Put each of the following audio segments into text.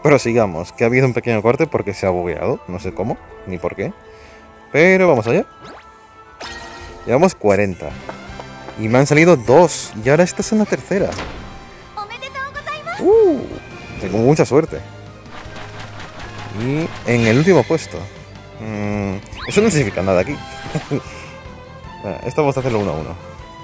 prosigamos, que ha habido un pequeño corte porque se ha bugueado, no sé cómo, ni por qué. Pero vamos allá. Llevamos 40. Y me han salido 2, y ahora esta es una tercera. Tengo mucha suerte. Y en el último puesto. Eso no significa nada aquí. Esto vamos a hacerlo 1 a 1.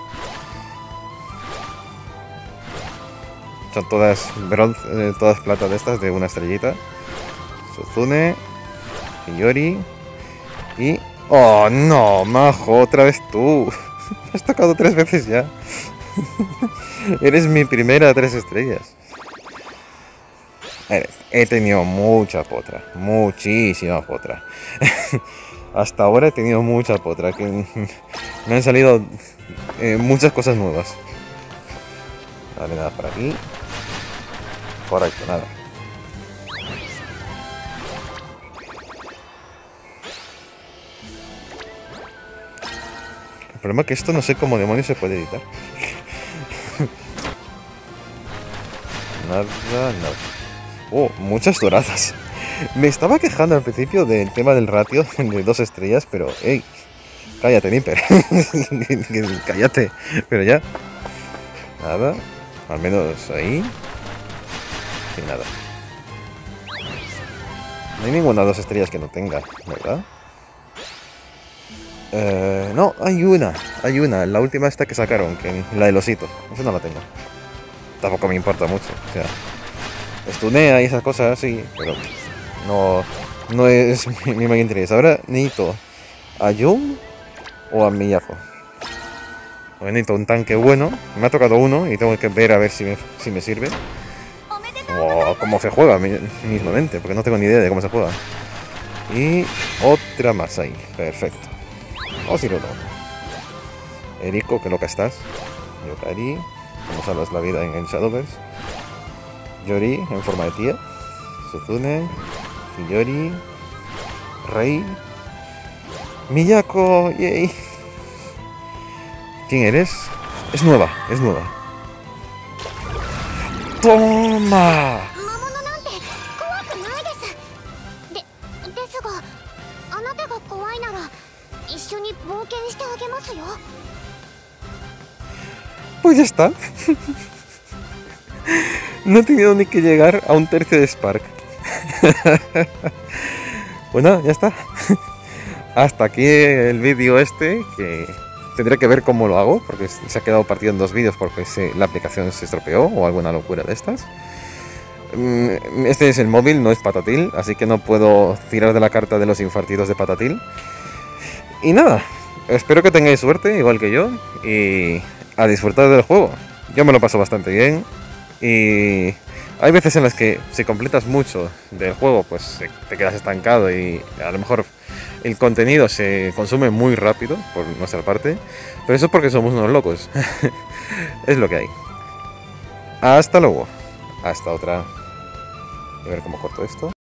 Son todas bronce, todas plata de estas, de una estrellita. Suzune, Hiyori y... ¡Oh, no, majo! Otra vez tú. Me has tocado 3 veces ya. Eres mi primera 3 estrellas. He tenido mucha potra. Muchísima potra. Hasta ahora he tenido mucha potra. Que me han salido muchas cosas nuevas. Vale, nada por aquí. Correcto, nada. El problema es que esto no sé cómo demonios se puede editar. Nada, nada. Oh, muchas doradas. Me estaba quejando al principio del tema del ratio de 2 estrellas, pero hey, cállate, Nipper. Cállate. Pero ya. Nada. Al menos ahí. Y nada. No hay ninguna 2 estrellas que no tenga, ¿verdad? No, hay una, la última esta que sacaron, que la del osito, esa no la tengo. Tampoco me importa mucho, o sea, estunea y esas cosas, sí, pero no es mi mayor interés. Ahora necesito a Jun o a Miyako. Necesito un tanque bueno, me ha tocado uno y tengo que ver a ver si me sirve. O cómo se juega mismamente, porque no tengo ni idea de cómo se juega. Y otra más ahí, perfecto. O si no, no. Eriko, que loca estás. Yokari, como salvas la vida en el Shadowverse. Yori, en forma de tía. Suzune, Hiyori, Rei, Miyako, yay. ¿Quién eres? Es nueva, es nueva. ¡Toma! Pues ya está. No he tenido ni que llegar a un tercio de Spark. Bueno, ya está. Hasta aquí el vídeo este, que tendré que ver cómo lo hago, porque se ha quedado partido en 2 vídeos porque la aplicación se estropeó o alguna locura de estas. Este es el móvil, no es Patatil, así que no puedo tirar de la carta de los infartidos de Patatil. Y nada, espero que tengáis suerte, igual que yo, y a disfrutar del juego. Yo me lo paso bastante bien, y hay veces en las que si completas mucho del juego, pues te quedas estancado y a lo mejor el contenido se consume muy rápido por nuestra parte, pero eso es porque somos unos locos. Es lo que hay. Hasta luego. Hasta otra. A ver cómo corto esto.